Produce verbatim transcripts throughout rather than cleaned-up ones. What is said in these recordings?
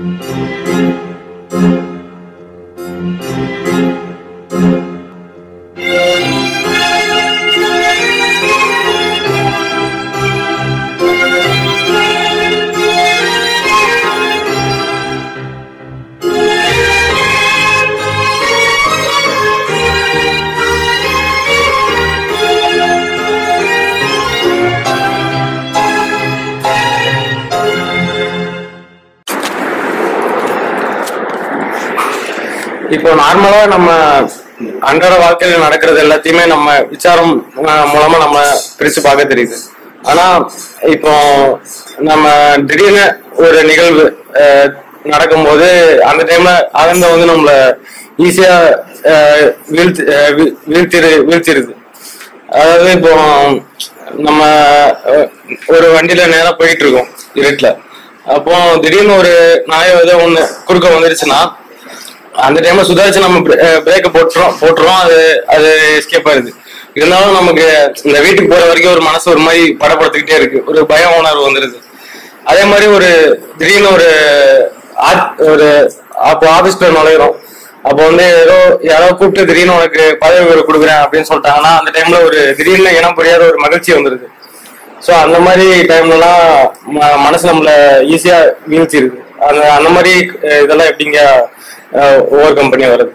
இப்போ நார்மலா நம்ம அன்றாட வாழ்க்கையில நடக்கிறது எல்லாத்தையுமே நம்ம விசாரம் மூலமா நம்ம பிரிச்சு பார்க்க தெரியுது. ஆனா இப்போ நம்ம திடீர்னு ஒரு நிகழ்வு நடக்கும்போது அந்த டைம்ல அகந்த வந்து நம்மள ஈஸியா வீழ்த்தி வீழ்த்திரு வீழ்த்திருது. அதாவது இப்போ நம்ம ஒரு வண்டியில நேரம் போயிட்டு இருக்கோம் இருட்டுல. அப்போ திடீர்னு ஒரு நாய் ஏதோ ஒண்ணு குறுக்க வந்துருச்சுன்னா அந்த டைம்ல சுதாரிச்சு நம்ம பிரேக்க போட்டுறோம் போட்டுறோம் அது அது எஸ்கேப் ஆயிருது. இருந்தாலும் நமக்கு இந்த வீட்டுக்கு போற வரைக்கும் ஒரு மனசு ஒரு மாதிரி படப்படுத்திக்கிட்டே இருக்கு, ஒரு பய உணர்வு வந்துருது. அதே மாதிரி ஒரு திடீர்னு ஒரு ஒரு அப்போ ஆபீஸ்ல நுழையிறோம். அப்போ வந்து ஏதோ யாரோ கூப்பிட்டு திடீர்னு உனக்கு பதவி உயர்வு கொடுக்குறேன் அப்படின்னு சொல்லிட்டாங்கன்னா அந்த டைம்ல ஒரு திடீர்னு இனம் புரியாத ஒரு மகிழ்ச்சி வந்துருது. ஸோ அந்த மாதிரி டைம்லலாம் மனசு நம்மள ஈஸியா வீழ்ச்சிருது. அந்த அந்த மாதிரி இதெல்லாம் எப்படிங்க ஓவர் கம் பண்ணி வருது?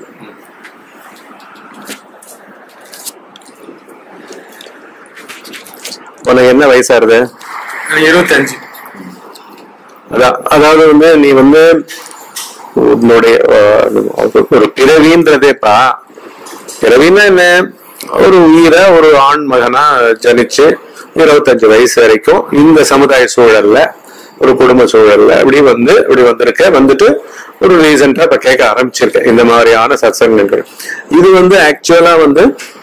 உனக்கு என்ன வயசாருது? இருபத்தஞ்சு. அதான், அதாவது வந்து நீ வந்து உன்னுடைய ஒரு பிறவின்றதேப்பா, பிறவின்னா என்ன, ஒரு உயிரை ஒரு ஆண் மகனா ஜனிச்சு இருபத்தஞ்சு வயசு வரைக்கும் இந்த சமுதாய சூழல்ல ஒரு குடும்ப சூழல்ல இப்படி வந்து இப்படி வந்திருக்க, வந்துட்டு ஒரு ரீசெண்டா இப்ப கேட்க ஆரம்பிச்சிருக்கேன் இந்த மாதிரியான சத்சங்கங்கள். இது வந்து ஆக்சுவலா வந்து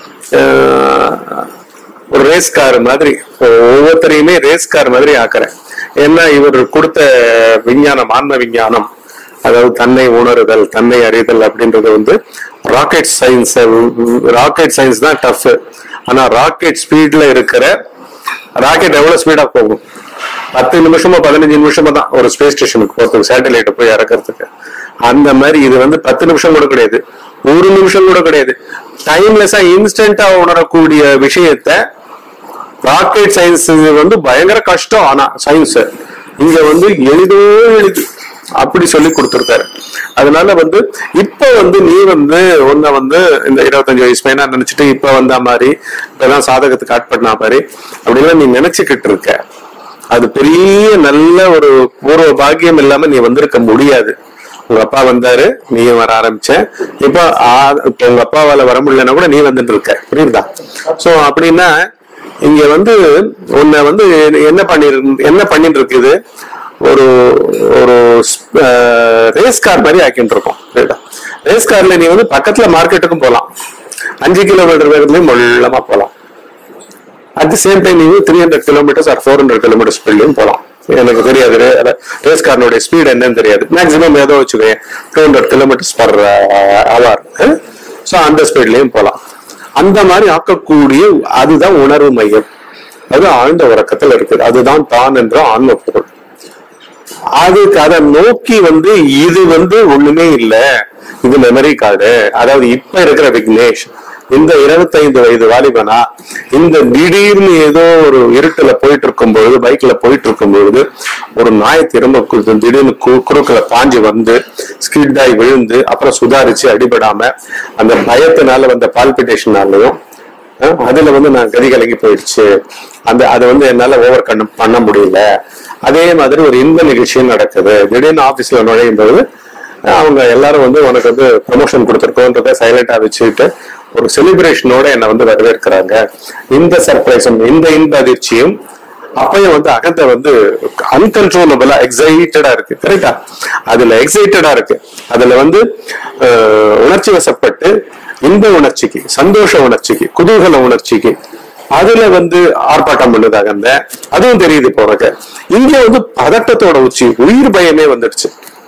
ஒரு ரேஸ் கார் மாதிரி, ஒவ்வொருத்தரையுமே ரேஸ் கார் மாதிரி ஆக்குறேன். ஏன்னா இவர் கொடுத்த விஞ்ஞானம், ஆன்ம விஞ்ஞானம், அதாவது தன்னை உணருதல், தன்னை அறிதல் அப்படின்றது வந்து ராக்கெட் சயின்ஸ். ராக்கெட் சயின்ஸ் தான் டஃப். ஆனா ராக்கெட் ஸ்பீட்ல இருக்கிற ராக்கெட் எவ்வளவு ஸ்பீடா போகும்? பத்து நிமிஷமா பதினஞ்சு நிமிஷமா தான் ஒரு ஸ்பேஸ் ஸ்டேஷனுக்கு போறதுக்கு, சேட்டலைட்டை போய் இறக்கிறதுக்கு. அந்த மாதிரி இது வந்து பத்து நிமிஷம் கூட கிடையாது, ஒரு நிமிஷம் கூட கிடையாது. டைம்லெஸ்ஸா இன்ஸ்டன்டா உணரக்கூடிய விஷயத்த ராக்கெட் சயின்ஸ் வந்து பயங்கர கஷ்டம். ஆனா சயின்ஸ் இங்க வந்து எளிதோ எளிது அப்படி சொல்லி கொடுத்துருக்காரு. அதனால வந்து இப்ப வந்து நீ வந்து உன்னை வந்து இந்த இருபத்தஞ்சு வயசு பையனா நினைச்சிட்டு இப்ப வந்த மாதிரி இப்பதான் சாதகத்துக்கு ஆட்பண்ணா மாதிரி அப்படிலாம் நீ நினைச்சுக்கிட்டு இருக்க. அது பெரிய நல்ல ஒரு பூர்வ பாக்கியம் இல்லாம நீ வந்திருக்க முடியாது. உங்க அப்பா வந்தாரு, நீயும் வர ஆரம்பிச்ச. இப்ப இப்ப உங்க அப்பாவால வர முடியலன்னா கூட நீ வந்துட்டு இருக்க, புரியுதா? சோ அப்படின்னா இங்க வந்து உன்னை வந்து என்ன பண்ணி என்ன பண்ணிட்டு இருக்குது, ஒரு ஒரு ரேஸ் கார் மாதிரி ஆக்கிட்டு இருக்கோம். ரேஸ் கார்ல நீ வந்து பக்கத்துல மார்க்கெட்டுக்கும் போகலாம், அஞ்சு கிலோமீட்டர் வேகத்துலயும் மொல்லமா போகலாம். அட் தி சேம் டைம் நீங்க three hundred kilometres or four hundred kilometre ஸ்பீட்லயும் போகலாம். எனக்கு தெரியாது ரேஸ் கார்னுடைய ஸ்பீட் என்னன்னு தெரியாது. மேக்சிமம் ஏதோ வச்சுக்கோங்க two hundred kilometres per hour. So அந்த ஸ்பீட்லயும் போகலாம். அந்த மாதிரி ஆக்கக்கூடிய அதுதான் உணர்வு மையம். அது ஆழ்ந்த உறக்கத்தில் இருக்குது. அதுதான் தான் என்ற ஆன்ம பொருள். அதுக்கு அதை நோக்கி வந்து இது வந்து ஒண்ணுமே இல்லை, இது மெமரி கார்டு. அதாவது இப்ப இருக்கிற விக்னேஷ் இந்த இருபத்தைந்து வயது வாலிபனா இந்த திடீர்னு ஏதோ ஒரு இருட்டுல போயிட்டு இருக்கும் பொழுது, பைக்ல போயிட்டு இருக்கும் பொழுது ஒரு நாய் திரும்ப திடீர்னு குறுக்கல பாஞ்சு வந்து ஸ்கிட் ஆகி விழுந்து அப்புறம் சுதாரிச்சு அடிபடாம அந்த பயத்தினால வந்த பால்பிட்டேஷனாலையும் அதுல வந்து நான் கதி கலங்கி போயிடுச்சு, அந்த அதை வந்து என்னால ஓவர் கம் பண்ண முடியல. அதே மாதிரி ஒரு இன்ப நிகழ்ச்சியும் நடக்குது. திடீர்னு ஆபீஸ்ல நுழையும் போது அவங்க எல்லாரும் வந்து உனக்கு வந்து ப்ரமோஷன் கொடுத்துருக்கோன்றத சைலண்டா வச்சுக்கிட்டு ஒரு செலிப்ரேஷனோட என்னை வந்து வரவேற்கிறாங்க. இந்த சர்ப்ரைஸும் இந்த இன்ப அதிர்ச்சியும் அப்பயும் வந்து அகத்தை வந்து அன்கன்ட்ரோலபிளா எக்ஸைட்டடா இருக்கு. கரெக்டா? அதுல எக்ஸைட்டடா இருக்கு. அதுல வந்து உணர்ச்சி வசப்பட்டு இன்ப உணர்ச்சிக்கு, சந்தோஷ உணர்ச்சிக்கு, குதூகல உணர்ச்சிக்கு அதுல வந்து ஆர்ப்பாட்டம் பண்ணுதாக அந்த அதுவும் தெரியுது போறக்க. இங்க வந்து பதட்டத்தோட உச்சி, உயிர் பயமே வந்துடுச்சு.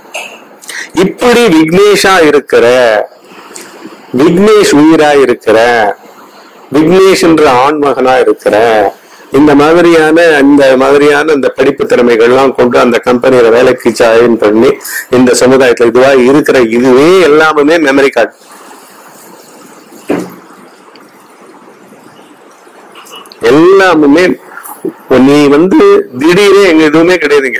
இப்படி விக்னேஷா இருக்கிற, விக்னேஷ் உயிரா இருக்கிற, விக்னேஷ் என்ற ஆண்மகனா இருக்கிற, இந்த மாதிரியான இந்த மாதிரியான இந்த படிப்பு திறமைகள்லாம் கொண்டு அந்த கம்பெனியில வேலைக்கு ஜாயின் பண்ணி இந்த சமுதாயத்துல இதுவா இருக்கிற இதுவே எல்லாமே மெமரி கார்டு. எல்லாமே நீ வந்து திடீரே எங்க எதுவுமே கிடையாதுங்க.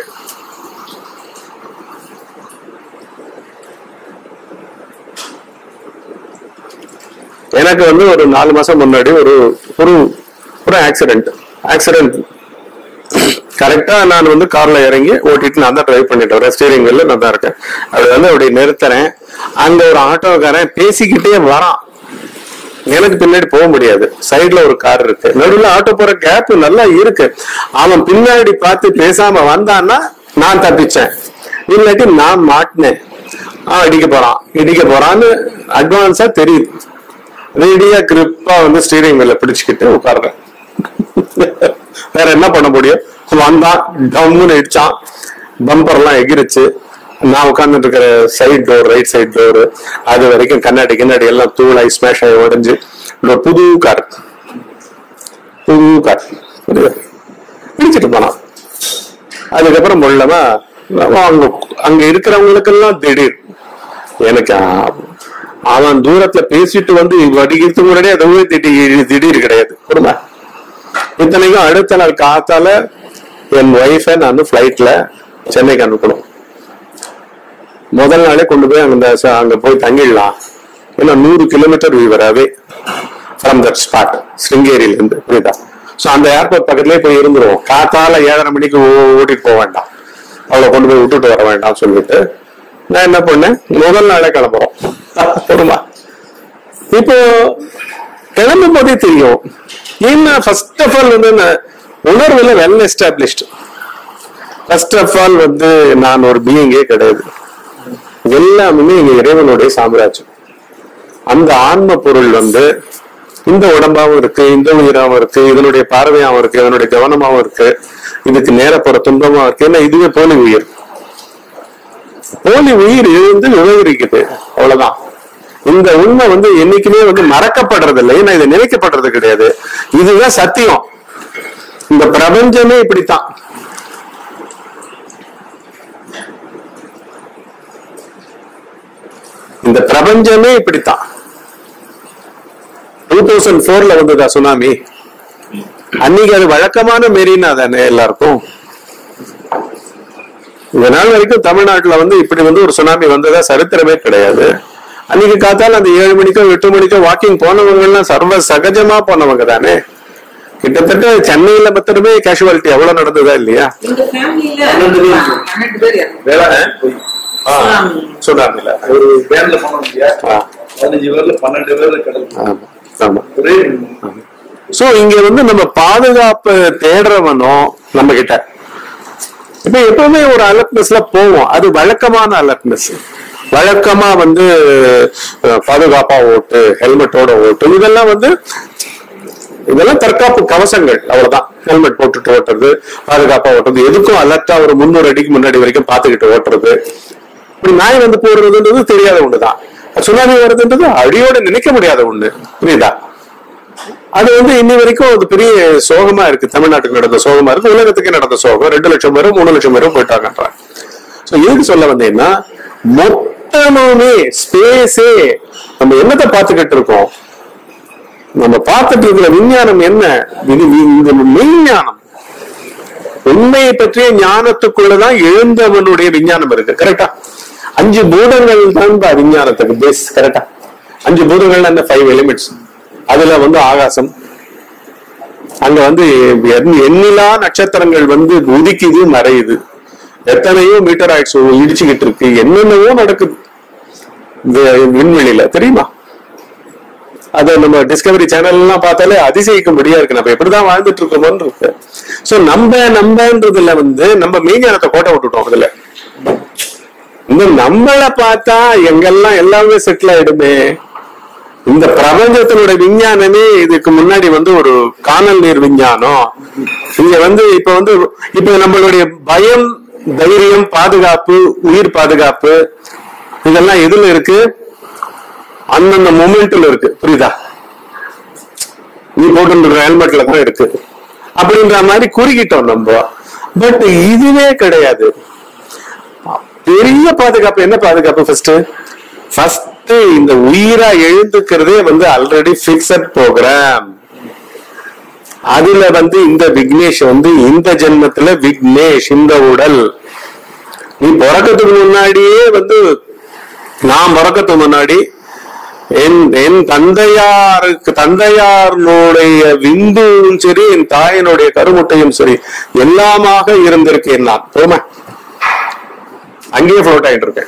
எனக்கு வந்து ஒரு நாலு மாசம் முன்னாடி ஒரு ஒரு ஒரு ஆக்சிடென்ட் ஆக்சிடென்ட் கரெக்டா நான் வந்து கார்ல இறங்கி ஓட்டிட்டு நான் தான் டிரைவ் பண்ணிட்டு வரேன். ஸ்டீரிங் வீல்ல நான் தான் இருக்கேன். அப்படி வந்து அப்படி நிறுத்துறேன். அங்க ஒரு ஆட்டோக்காரன் பேசிக்கிட்டே வரான். எனக்கு பின்னாடி போக முடியாது. சைட்ல ஒரு கார் இருக்கு. நடுவில் ஆட்டோ போற கேப் நல்லா இருக்கு. அவன் பின்னாடி பார்த்து பேசாம வந்தான்னா நான் தப்பிச்சேன். இல்லாட்டி நான் மாட்டினேன். ஆஹ் இடிக்க போறான் இடிக்க போறான்னு அட்வான்ஸா தெரியுது. ரெடியா கிரிப்பா வந்து ஸ்டீரிங் வீல்ல பிடிச்சுக்கிட்டு உட்கார்றேன். வேற என்ன பண்ண முடியும்? வந்தான், டம்முன்னு இடிச்சான், பம்பர் எல்லாம் எகிரிச்சு. நான் உட்கார்ந்துட்டு இருக்கிற side door, right side door, அது வரைக்கும் கண்ணாடி கண்ணாடி எல்லாம் தூளாய் ஸ்மாஷ் ஆகி உடஞ்சு புது கார் புது கார் பிடிச்சிட்டு போனான். அதுக்கப்புறம் மூலமா அங்க அங்க இருக்கிறவங்களுக்கெல்லாம் திடீர் எனக்கு அவன் தூரத்துல பேசிட்டு வந்து வடிக்கிறதுக்கு முன்னாடியே அதுவே திடீர் திடீர் கிடையாது குடும்ப. இத்தனைக்கும் அடுத்த நாள் காத்தால என் ஒய்ஃபை நான் பிளைட்ல சென்னைக்கு அனுப்பணும். முதல் நாளே கொண்டு போய் அங்க அங்க போய் தங்கிடலாம். ஏன்னா நூறு கிலோமீட்டர் வீவராவே ஃப்ரம் தட் ஸ்பாட் ஸ்ருங்கேரியில இருந்து, புரியுதா? சோ அந்த ஏர்போர்ட் பக்கத்துலயே போய் இருந்துருவோம். காத்தால ஏழரை மணிக்கு ஓட்டிட்டு போக வேண்டாம், அவளை கொண்டு போய் விட்டுட்டு வர வேண்டாம் சொல்லிட்டு நான் என்ன பண்ணேன், முதல் நாளே கிளம்புறோம். இப்போ கிளம்பும் போதே தெரியும் என்ன, ஃபர்ஸ்ட் ஆஃப் ஆல் வந்து உணர்வுல well established. First of all வந்து நான் ஒரு பீயிங்கே கிடையாது. எல்லாமே இங்க இறைவனுடைய சாம்ராஜ்யம். அந்த ஆன்ம பொருள் வந்து இந்த உடம்பாவும் இருக்கு, இந்த உயிராவும் இருக்கு, இதனுடைய பார்வையாவும் இருக்கு, இதனுடைய கவனமாவும் இருக்கு, இதுக்கு நேரப்போற துன்பமா இருக்கு. ஏன்னா இதுவே போலி உயிர். போலி உயிர் இருந்து விவகரிக்குது, அவ்வளவுதான். இந்த உண்மை வந்து என்னைக்குமே வந்து மறக்கப்படுறது இல்லை. ஏன்னா இது நினைக்கப்படுறது கிடையாது. இதுதான் சத்தியம். இந்த பிரபஞ்சமே இப்படித்தான். இந்த பிரபஞ்சமே இப்படித்தான். டூ தௌசண்ட் போர்ல வந்ததா சுனாமி? அன்னைக்கு அது வழக்கமான மெரினா தானே எல்லாருக்கும். இந்த நாள் வரைக்கும் தமிழ்நாட்டுல வந்து இப்படி வந்து ஒரு சுனாமி வந்ததா சரித்திரமே கிடையாது. அன்னைக்கு காத்தால அந்த ஏழு மணிக்கோ எட்டு மணிக்கோ வாக்கிங் போனவங்க எல்லாம் சர்வ சகஜமா போனவங்க தானே. கிட்டத்தட்ட சென்னையில மொத்தமே கேஷுவாலிட்டி எவ்வளவு நடந்ததா இல்லையா? சுனாமில ஒரு வேன்ல போனோம் இல்லையா, பதினஞ்சு பேர்ல பன்னெண்டு பேர்ல கடல். ஆமா. சோ இங்க வந்து நம்ம பாதுகாப்பு தேடுறவனும் நம்ம கிட்ட இப்ப எப்பவுமே ஒரு அலர்ட்னஸ்ல போவோம். அது வழக்கமான அலர்ட்னஸ். வழக்கமா வந்து பாதுகாப்பா ஓட்டு, ஹெல்மெட்டோட ஓட்டு, இதெல்லாம் வந்து இதெல்லாம் தற்காப்பு கவசங்கள், அவ்வளவுதான். ஹெல்மெட் போட்டுட்டு ஓட்டுறது, பாதுகாப்பா ஓட்டுறது, எதுக்கும் அலர்ட்டா ஒரு முன்னூறு அடிக்கு முன்னாடி வரைக்கும் பாத்துக்கிட்டு ஓட்டுறது. இப்படி நாய் வந்து போடுறதுன்றது தெரியாத ஒண்ணுதான். சுனாமி வருதுன்றது அடியோட நினைக்க முடியாத ஒண்ணு, புரியுதா? அது வந்து இன்னி வரைக்கும் அது பெரிய சோகமா இருக்கு. தமிழ்நாட்டுக்கு நடந்த சோகமா இருக்கு, உலகத்துக்கு நடந்த சோகம். ரெண்டு லட்சம் பேரும் மூணு லட்சம் பேரும் போயிட்டாங்க. எதுக்கு சொல்ல வந்தேன்னா, மொத்தமுமே ஸ்பேஸே நம்ம என்னத்தை பார்த்துக்கிட்டு இருக்கோம்? நம்ம பார்த்துட்டு இருக்கிற விஞ்ஞானம் என்ன? இந்த மெய்ஞானம், உண்மையை பற்றிய ஞானத்துக்குள்ளதான் எழுந்தவனுடைய விஞ்ஞானம் இருக்கு. கரெக்டா? அஞ்சு பூதங்கள் தான் விஞ்ஞானத்துக்கு பேஸ். கரெக்டா? அஞ்சு பூதங்கள் அந்த ஃபைவ் எலிமெண்ட்ஸ். அதுல வந்து ஆகாசம், அங்க வந்து எண்ணிலா நட்சத்திரங்கள் வந்து உதிக்குது, மறையுது, எத்தனையோ மீட்டர் ஆயிடுச்சு இடிச்சுக்கிட்டு இருக்கு, என்னென்னவோ நடக்குது இந்த விண்வெளியில, தெரியுமா? அதை நம்ம டிஸ்கவரி சேனல் எல்லாம் பார்த்தாலே அதிசயிக்கும்படியா இருக்கு. நம்ம எப்படிதான் வாழ்ந்துட்டு இருக்கோமோன்னு இருக்கு. சோ நம்ம நம்பன்றதுல வந்து நம்ம மெய்ஞானத்தை கோட்டை விட்டுட்டோம். அதுல இந்த நம்மளை பார்த்தா எங்கெல்லாம் எல்லாமே செட்டில் ஆயிடுமே. இந்த பிரபஞ்சத்தினுடைய விஞ்ஞானமே இதுக்கு முன்னாடி வந்து ஒரு காணல் நீர் விஞ்ஞானம். இங்க வந்து இப்ப வந்து இப்ப நம்மளுடைய பயம், தைரியம், பாதுகாப்பு, உயிர் பாதுகாப்பு, இதெல்லாம் எதுல இருக்கு? அந்தந்த மொமெண்ட்ல இருக்கு, புரியுதா? நீ போட்டு ஹெல்மெட்ல தான் இருக்கு. அப்படின்ற மாதிரி குறுக்கிட்டோம் நம்ம. பட் இதுவே கிடையாது. பெரிய பாதுகாப்பு என்ன பாதுகாப்பு? ஃபர்ஸ்ட் ஃபர்ஸ்ட் இந்த உயிரா எழுந்துக்கிறதே வந்து ஆல்ரெடி பிக்சட் ப்ரோக்ராம். அதுல வந்து இந்த விக்னேஷ் வந்து இந்த ஜென்மத்துல விக்னேஷ் இந்த உடல். நீ பிறக்கிறதுக்கு முன்னாடியே வந்து நான் பிறக்கிறதுக்கு முன்னாடி என் என் தந்தையாருக்கு தந்தையாருடைய விந்துவும் சரி என் தாயினுடைய கருமுட்டையும் சரி எல்லாமாக இருந்திருக்கேன். நான் போமா அங்கேயே ஃப்ளோட் ஆகிட்டு இருக்கேன்.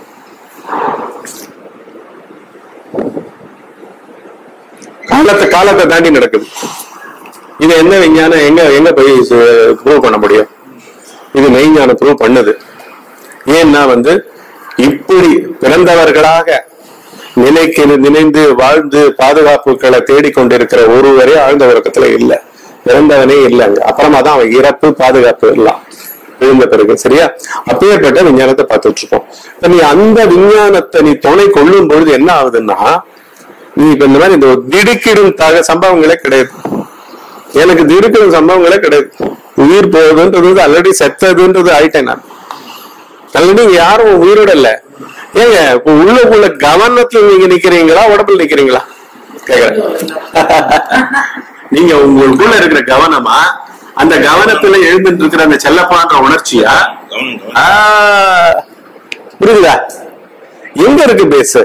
காலத்தை காலத்தை தாண்டி நடக்குது. இது என்ன விஞ்ஞானம் எங்க எங்க போய் ப்ரூவ் பண்ண முடியும்? இது மெய்ஞானம் ப்ரூவ் பண்ணுது. ஏன்னா வந்து இப்படி பிறந்தவர்களாக நினைக்க நினைந்து வாழ்ந்து பாதுகாப்புகளை தேடிக்கொண்டிருக்கிற ஒருவரே ஆழ்ந்த உறக்கத்துல இல்லை, பிறந்தவனே இல்லைங்க. அப்புறமா தான் அவன் இறப்பு பாதுகாப்பு எல்லாம் எழுந்த பிறகு. சரியா? அப்பேற்பட்ட விஞ்ஞானத்தை பார்த்துட்டு இருக்கோம். நீ அந்த விஞ்ஞானத்தை நீ துணை கொள்ளும் பொழுது என்ன ஆகுதுன்னா, நீ இப்ப இந்த மாதிரி இந்த திடுக்கிடும் தக சம்பவங்களே கிடையாது. எனக்கு திடுக்கிடும் சம்பவங்களே கிடையாது. உயிர் போகுதுன்றது ஆல்ரெடி செத்ததுன்றது ஆயிட்டேன் நான். ஆல்ரெடி யாரும் உயிரோட இல்ல. ஏங்க உள்ளுக்குள்ள கவனத்துல நீங்க நிக்கிறீங்களா உடம்புல நிக்கிறீங்களா கேக்குறேன். நீங்க உங்களுக்குள்ள இருக்கிற கவனமா அந்த கவனத்துல எழுந்துட்டு இருக்கிற அந்த செல்லப்பான்ற உணர்ச்சியா புரியுதா? எங்க இருக்கு பேசு?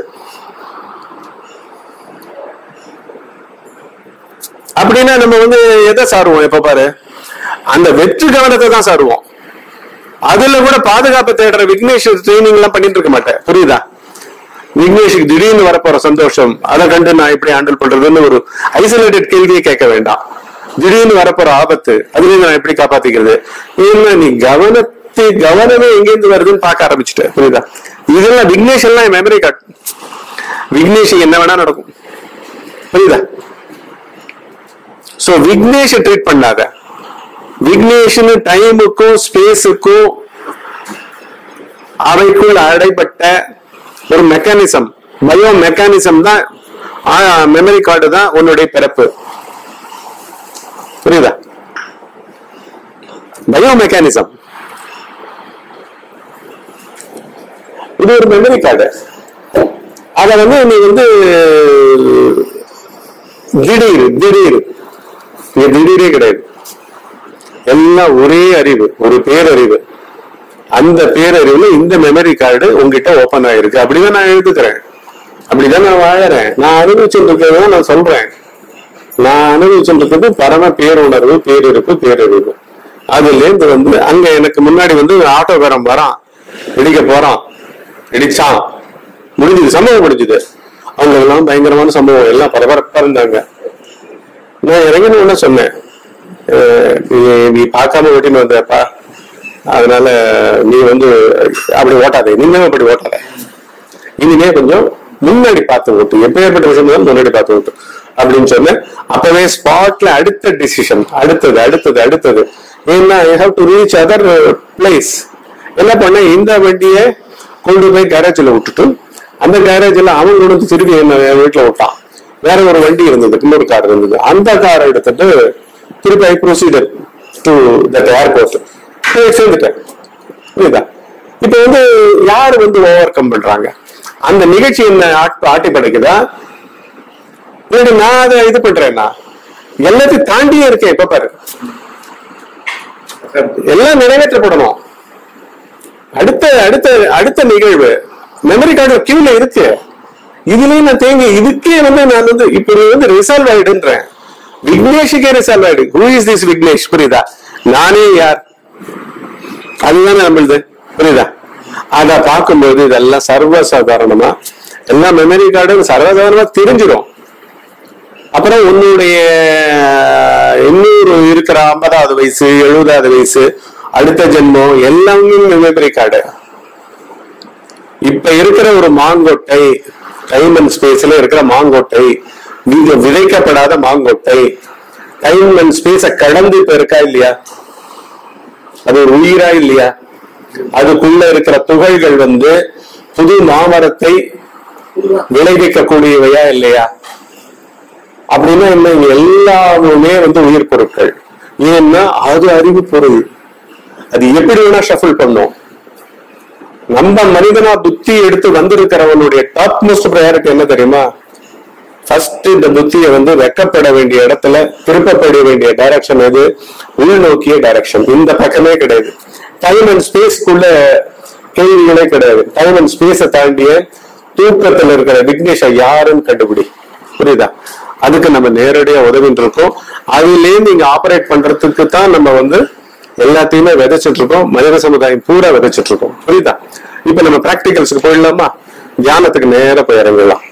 அப்படின்னா நம்ம வந்து எதை சாருவோம்? எப்ப பாரு அந்த வெற்றி கவனத்தை தான் சாருவோம். அதுல கூட பாதுகாப்பு தேடுற விக்னேஷ் ட்ரைனிங் எல்லாம் பண்ணிட்டு இருக்க மாட்டேன். புரியுதா? விக்னேஷுக்கு திடீர்னு வரப்போற சந்தோஷம் அதை கண்டு நான் எப்படி ஹேண்டில் பண்றதுன்னு ஒரு ஐசோலேட்டட் கேள்வியை கேட்க வேண்டாம். திடீர்னு வரப்போற ஆபத்து அதுல நான் எப்படி காப்பாத்திக்கிறது? ஏன்னா நீ கவனத்தை கவனமே எங்கேருந்து வருதுன்னு பார்க்க ஆரம்பிச்சுட்ட. புரியுதா? இதெல்லாம் விக்னேஷ் எல்லாம் மெமரி கார்டு. விக்னேஷ் என்ன வேணா நடக்கும். புரியுதா? சோ விக்னேஷ் ட்ரீட் பண்ணாத. விக்னேஷன் டைமுக்கும் ஸ்பேஸுக்கும் அவைக்குள் அடைப்பட்ட ஒரு மெக்கானிசம், பயோ மெக்கானிசம் தான் மெமரி கார்டு தான் உன்னுடைய பிறப்பு. புரியுதா? பயோ மெக்கானிசம் இது ஒரு மெமரி கார்டு. அத வந்து நீ வந்து திடீர் திடீர் திடீரே கிடையாது. எல்லாம் ஒரே அறிவு, ஒரு பேரறிவு. அந்த பேரறிவுல இந்த மெமரி கார்டு உங்ககிட்ட ஓபன் ஆயிருக்கு. அப்படிதான் நான் எழுதுக்கிறேன், அப்படிதான் நான் வாழறேன். நான் அனுபவிச்சுட்டு இருக்கிறத நான் சொல்றேன். நான் அனுபவிச்சுட்டு இருக்கிறது பரம பேருணர்வு, பேரிருப்பு, பேரறிவு. அதுல இருந்து வந்து அங்க எனக்கு முன்னாடி வந்து ஆட்டோகாரம் வரான், இடிக்க போறான், இடிச்சான், முடிஞ்சது, சம்பவம் முடிஞ்சது. அவங்க எல்லாம் பயங்கரமான சம்பவம், எல்லாம் பரபரப்பா இருந்தாங்க. நான் இறங்கின உடனே சொன்னேன், நீ பார்க்காம ஓட்டின்னு வந்தப்பா, அதனால நீ வந்து அப்படி ஓட்டாத, நீங்க அப்படி ஓட்டாத, இனிமே கொஞ்சம் முன்னாடி பார்த்து ஓட்டு, எப்பேற்பட்ட விஷயம் முன்னாடி பார்த்து ஓட்டு அப்படின்னு சொன்னேன். அப்பவே ஸ்பாட்ல அடுத்த டிசிஷன், அடுத்தது அடுத்தது அடுத்தது. ஏன்னா I have to reach other place. என்ன பண்ண, இந்த வண்டியை கொண்டு போய் கேரேஜ்ல விட்டுட்டு அந்த கேரேஜ்ல அவன் கொண்டு வந்து திருப்பி என்ன வீட்டுல விட்டான். வேற ஒரு வண்டி இருந்தது, இன்னொரு கார் இருந்தது. அந்த காரை எடுத்துட்டு திருப்பி I proceeded to that airport சேர்ந்துட்டேன். புரியுதா? இப்ப வந்து யாரு வந்து ஓவர் கம் பண்றாங்க? அந்த நிகழ்ச்சி என்ன ஆட்டி படைக்குதா? நான் அதை இது பண்றேன்னா எல்லாத்தையும் தாண்டியே இருக்கேன். இப்ப பாரு, எல்லாம் நிறைவேற்றப்படணும். அடுத்த அடுத்த அடுத்த நிகழ்வு மெமரி கார்டு கியூல இருக்கு. இதுலயும் நான் தேங்கி இதுக்கே வந்து நான் வந்து இப்ப வந்து ரிசால்வ் ஆயிடுன்றேன். விக்னேஷுக்கே ரிசால்வ் ஆயிடு. Who is this Vignesh? புரியுதா? நானே யார்? அதுதானே நம்மளுது. புரியுதா? அத பார்க்கும்போது இதெல்லாம் சர்வசாதாரணமா எல்லா மெமரி கார்டும் சர்வசாதாரணமா தெரிஞ்சிடும். அப்புறம் உன்னுடைய இன்னொரு இருக்கிற ஐம்பதாவது வயசு, எழுபதாவது வயசு, அடுத்த ஜென்மம் எல்லாமே மெமரி கார்டு. இப்ப இருக்கிற ஒரு மாங்கொட்டை, டைம் அண்ட் ஸ்பேஸ்ல இருக்கிற மாங்கொட்டை, விதைக்கப்படாத மாங்கொட்டை, டைம் அண்ட் ஸ்பேஸ கடந்து இப்ப இருக்கா இல்லையா? அது ஒரு உயிரா இல்லையா? அதுக்குள்ள இருக்கிற துகள்கள் வந்து புது மாமரத்தை விளைவிக்கக்கூடியவையா இல்லையா? அப்படின்னா என்ன, எல்லாமே வந்து உயிர் பொருட்கள். ஏன்னா அது அறிவு பொருள். அது எப்படி வேணா ஷஃபிள் பண்ணும். நம்ம மனிதனா புத்தி எடுத்து வந்திருக்கிறவனுடைய டாப் மோஸ்ட் ப்ரையாரிட்டி என்ன தெரியுமா? ஃபர்ஸ்ட் இந்த புத்தியை வந்து வெக்கப்பட வேண்டிய இடத்துல திருப்பப்பட வேண்டிய டைரக்ஷன் எது? உள்நோக்கிய டைரக்ஷன். இந்த பக்கமே கிடையாது. டைம் அண்ட் ஸ்பேஸ்க்குள்ள கேள்விகளே கிடையாது. டைம் அண்ட் ஸ்பேஸை தாண்டிய தூக்கத்துல இருக்கிற விக்னேஷா யாருன்னு கண்டுபிடி. புரியுதா? அதுக்கு நம்ம நேரடியா உதவிட்டு இருக்கோம். அதுலேருந்து இங்க ஆபரேட் பண்றதுக்கு தான் நம்ம வந்து எல்லாத்தையுமே விதைச்சிட்டு இருக்கோம். மனித சமுதாயம் பூரா விதைச்சிட்டு இருக்கோம். புரியுதா? இப்ப நம்ம பிராக்டிகல்ஸுக்கு போயிடலாமா? தியானத்துக்கு நேர போய் இறங்கலாம்.